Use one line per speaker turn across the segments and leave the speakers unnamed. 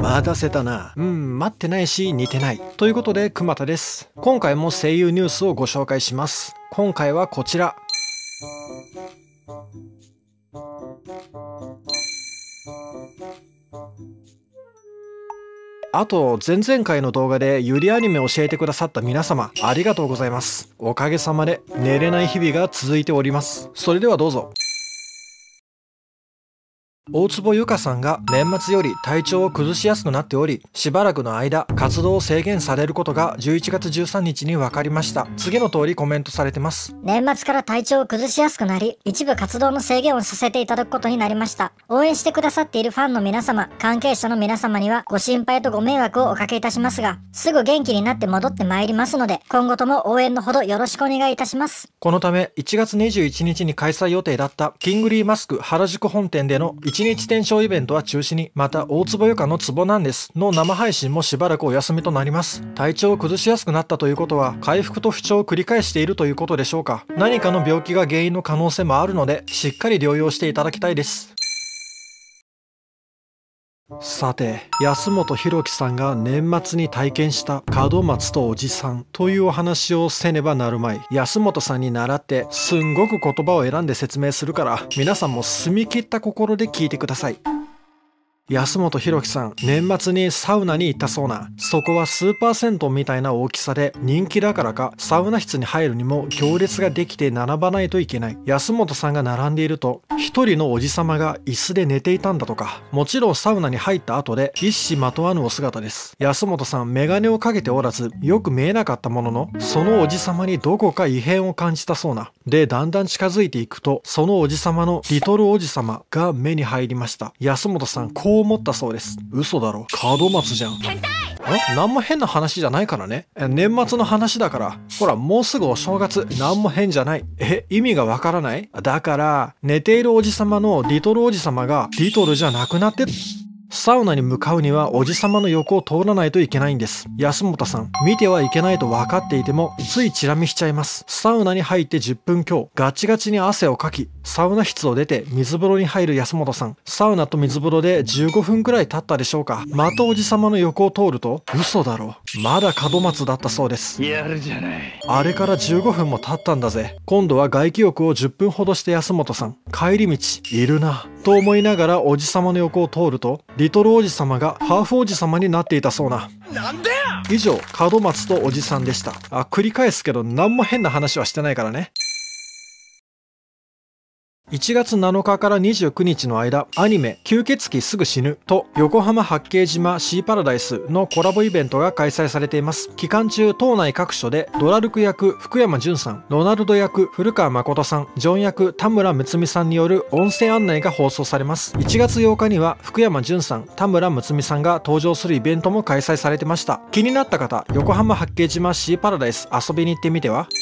待たせたな。待ってないし似てない。ということで、熊田です。今回も声優ニュースをご紹介します。今回はこちら。あと、前々回の動画でゆりアニメを教えてくださった皆様、ありがとうございます。おかげさまで寝れない日々が続いております。それではどうぞ。大坪由香さんが年末より体調を崩しやすくなっており、しばらくの間活動を制限されることが11月13日に分かりました。次の通りコメントされてます。
年末から体調を崩しやすくなり、一部活動の制限をさせていただくことになりました。応援してくださっているファンの皆様、関係者の皆様にはご心配とご迷惑をおかけいたしますが、すぐ元気になって戻ってまいりますので、今後とも応援のほどよろしくお願いいたします。
このため1月21日に開催予定だったキングリーマスク原宿本店での1日展示イベントは中止に、また大坪由香のツボなんですの生配信もしばらくお休みとなります。体調を崩しやすくなったということは回復と不調を繰り返しているということでしょうか。何かの病気が原因の可能性もあるので、しっかり療養していただきたいです。さて、安本博樹さんが年末に体験した門松とおじさんというお話をせねばなるまい。安本さんに倣ってすんごく言葉を選んで説明するから、皆さんも澄み切った心で聞いてください。安本博樹さん、年末にサウナに行ったそうな。そこはスーパー銭湯みたいな大きさで、人気だからかサウナ室に入るにも行列ができて並ばないといけない。安本さんが並んでいると、一人のおじさまが椅子で寝ていたんだとか。もちろんサウナに入った後で一糸まとわぬお姿です。安本さん、メガネをかけておらずよく見えなかったものの、そのおじさまにどこか異変を感じたそうな。で、だんだん近づいていくと、そのおじさまのリトルおじさまが目に入りました。安本さん、こう思ったそうです。嘘だろ、門松じゃん。なんも変な話じゃないからね。年末の話だから。ほら、もうすぐお正月。なんも変じゃない。意味がわからない？だから、寝ているおじさまのリトルおじさまがリトルじゃなくなって、サウナに向かうにはおじさまの横を通らないといけないんです。安本さん、見てはいけないと分かっていてもついチラ見しちゃいます。サウナに入って10分強、ガチガチに汗をかき、サウナ室を出て水風呂に入る安本さん。サウナと水風呂で15分くらい経ったでしょうか。またおじさまの横を通ると、嘘だろ、まだ門松だったそうです。
やるじゃない。
あれから15分も経ったんだぜ。今度は外気浴を10分ほどして安本さん、帰り道いるなと思いながらおじさまの横を通ると、リトルおじさまがハーフおじさまになっていたそうな。
なんでや。
以上、門松とおじさんでした。繰り返すけど何も変な話はしてないからね。1月7日から29日の間、アニメ吸血鬼すぐ死ぬと横浜八景島シーパラダイスのコラボイベントが開催されています。期間中、島内各所でドラルク役福山潤さん、ロナルド役古川誠さん、ジョン役田村睦美さんによる音声案内が放送されます。1月8日には福山潤さん、田村睦美さんが登場するイベントも開催されてました。気になった方、横浜八景島シーパラダイス遊びに行ってみては？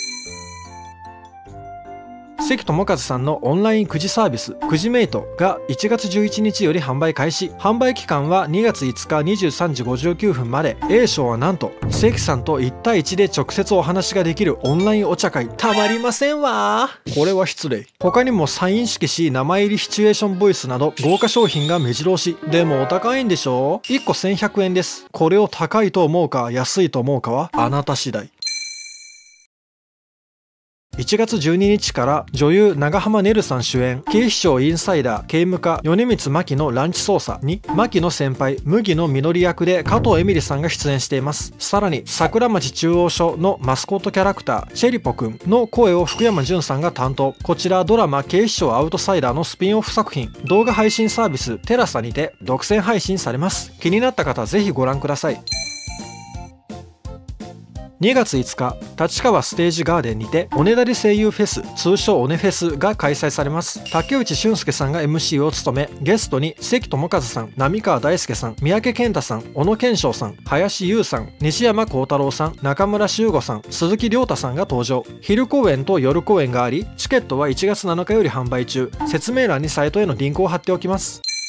関智一さんのオンラインくじサービスくじメイトが1月11日より販売開始。販売期間は2月5日23時59分まで。A 賞はなんと関さんと1対1で直接お話ができるオンラインお茶会。たまりませんわー。これは失礼。他にもサイン色紙、名前入りシチュエーションボイスなど豪華商品が目白押し。でもお高いんでしょ？ 1 個1100円です。これを高いと思うか安いと思うかはあなた次第。1月12日から女優長濱ねるさん主演警視庁インサイダー刑務課米光真希のランチ捜査に真希の先輩麦野みのり役で加藤エミリさんが出演しています。さらに桜町中央署のマスコットキャラクターチェリポくんの声を福山潤さんが担当。こちらドラマ警視庁アウトサイダーのスピンオフ作品。動画配信サービステラサにて独占配信されます。気になった方ぜひご覧ください。2月5日、立川ステージガーデンにて、おねだり声優フェス、通称おねフェスが開催されます。竹内俊介さんが MC を務め、ゲストに関智一さん、浪川大輔さん、三宅健太さん、小野賢章さん、林優さん、西山幸太郎さん、中村修吾さん、鈴木亮太さんが登場。昼公演と夜公演があり、チケットは1月7日より販売中。説明欄にサイトへのリンクを貼っておきます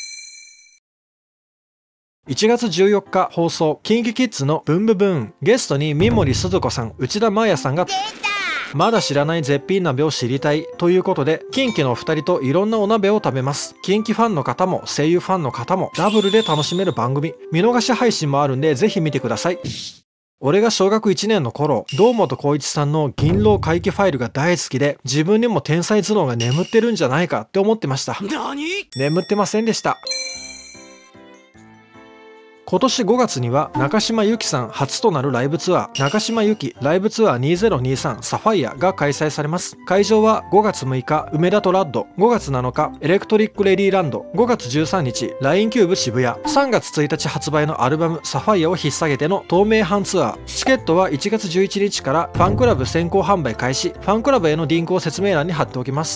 。1月14日放送、KinKiKidsのブンブブーン。ゲストに三森すず子さん、内田真礼さんがまだ知らない絶品鍋を知りたいということで、近畿のお二人といろんなお鍋を食べます。近畿ファンの方も声優ファンの方もダブルで楽しめる番組。見逃し配信もあるんでぜひ見てください。俺が小学1年の頃、堂本光一さんの銀狼回帰ファイルが大好きで、自分にも天才頭脳が眠ってるんじゃないかって思ってました。眠ってませんでした。今年5月には中島由紀さん初となるライブツアー、中島由紀ライブツアー2023サファイアが開催されます。会場は5月6日梅田とラッド、5月7日エレクトリックレディランド、5月13日ラインキューブ渋谷、3月1日発売のアルバムサファイアを引っ提げての透明版ツアー。チケットは1月11日からファンクラブ先行販売開始。ファンクラブへのリンクを説明欄に貼っておきます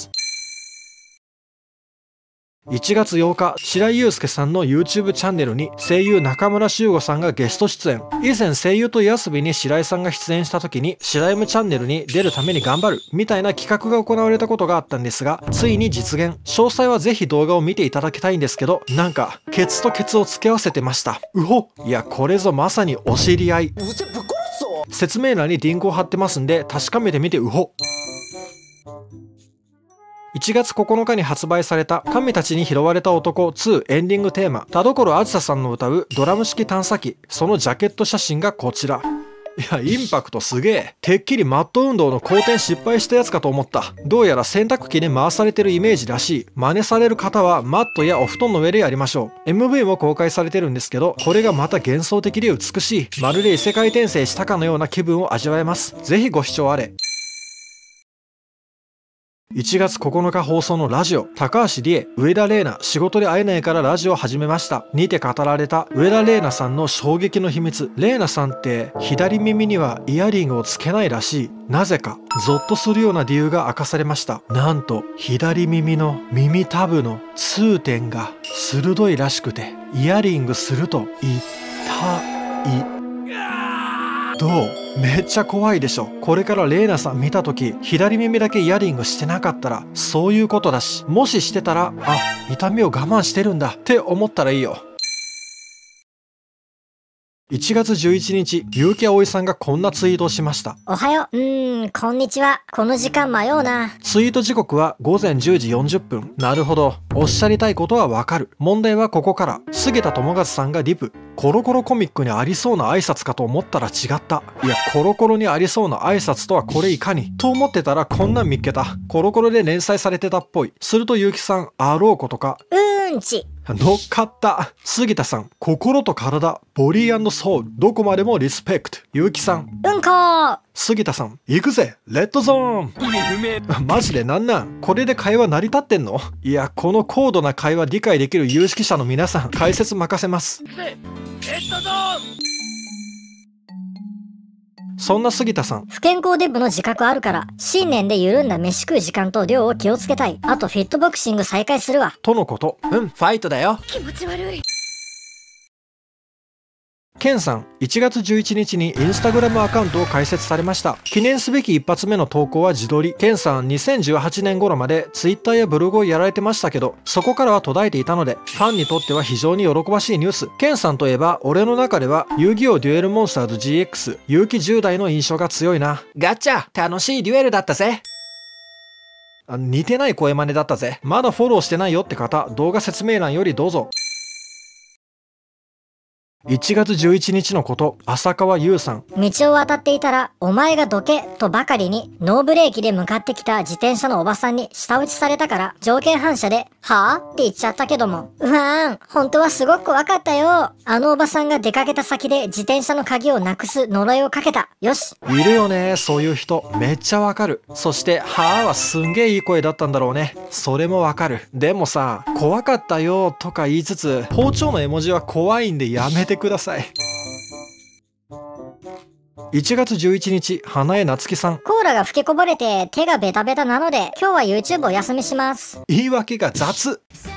。1月8日、白井祐介さんの YouTube チャンネルに声優中村修吾さんがゲスト出演。以前声優と遊びに白井さんが出演した時に白 M チャンネルに出るために頑張るみたいな企画が行われたことがあったんですが、ついに実現。詳細はぜひ動画を見ていただきたいんですけど、なんかケツとケツを付け合わせてました。うほ、いやこれぞまさにお知り合い。説明欄にリンクを貼ってますんで確かめてみてうほ。1月9日に発売された神たちに拾われた男2エンディングテーマ、田所あずささんの歌うドラム式探査機、そのジャケット写真がこちら。いや、インパクトすげえ。てっきりマット運動の後転失敗したやつかと思った。どうやら洗濯機に回されてるイメージらしい。真似される方はマットやお布団の上でやりましょう。MV も公開されてるんですけど、これがまた幻想的で美しい。まるで異世界転生したかのような気分を味わえます。ぜひご視聴あれ。1月9日放送のラジオ、高橋理恵、上田玲奈、仕事で会えないからラジオを始めましたにて語られた上田玲奈さんの衝撃の秘密。玲奈さんって左耳にはイヤリングをつけないらしい。なぜかゾッとするような理由が明かされました。なんと左耳の耳たぶの痛点が鋭いらしくて、イヤリングすると痛い。どう？めっちゃ怖いでしょ。これからレイナさん見た時、左耳だけイヤリングしてなかったらそういうことだし、もししてたら、あ、痛みを我慢してるんだって思ったらいいよ。1月11日、結城葵さんがこんなツイートをしました。
おはよう。こんにちは。この時間迷うな。
ツイート時刻は午前10時40分。なるほど。おっしゃりたいことはわかる。問題はここから。菅田智和さんがリプ。コロコロコミックにありそうな挨拶かと思ったら違った。いや、コロコロにありそうな挨拶とはこれいかに。と思ってたらこんなん見っけた。コロコロで連載されてたっぽい。すると結城さん、あろうことか。乗っかった。杉田さん、心と体、ボディー&ソウル、どこまでもリスペクト。結城さん、杉田さん、行くぜ、レッドゾーン。意味不明。マジでなんなん？これで会話成り立ってんの？いや、この高度な会話理解できる有識者の皆さん、解説任せます。レッドゾーン。そんな杉田さん、
不健康デブの自覚あるから新年で緩んだ飯食う時間と量を気をつけたい。あとフィットボクシング再開するわ
とのこと。ファイトだよ。
気持ち悪い。
ケンさん、1月11日にインスタグラムアカウントを開設されました。記念すべき一発目の投稿は自撮り。ケンさん、2018年頃までツイッターやブログをやられてましたけど、そこからは途絶えていたので、ファンにとっては非常に喜ばしいニュース。ケンさんといえば、俺の中では遊戯王デュエルモンスターズ GX、結城10代の印象が強いな。ガチャ、楽しいデュエルだったぜ。似てない声真似だったぜ。まだフォローしてないよって方、動画説明欄よりどうぞ。1月11日のこと、浅川優さん。
道を渡っていたら、お前がどけとばかりに、ノーブレーキで向かってきた自転車のおばさんに舌打ちされたから、条件反射で、はぁって言っちゃったけども。本当はすごく怖かったよ。あのおばさんが出かけた先で自転車の鍵をなくす呪いをかけた。よし。
いるよね、そういう人。めっちゃわかる。そして、はぁはすんげえいい声だったんだろうね。それもわかる。でもさ、怖かったよとか言いつつ、包丁の絵文字は怖いんでやめてください。1月11日、花江夏樹さん。
コーラが吹きこぼれて手がベタベタなので今日は YouTube お休みします。
言い訳が雑。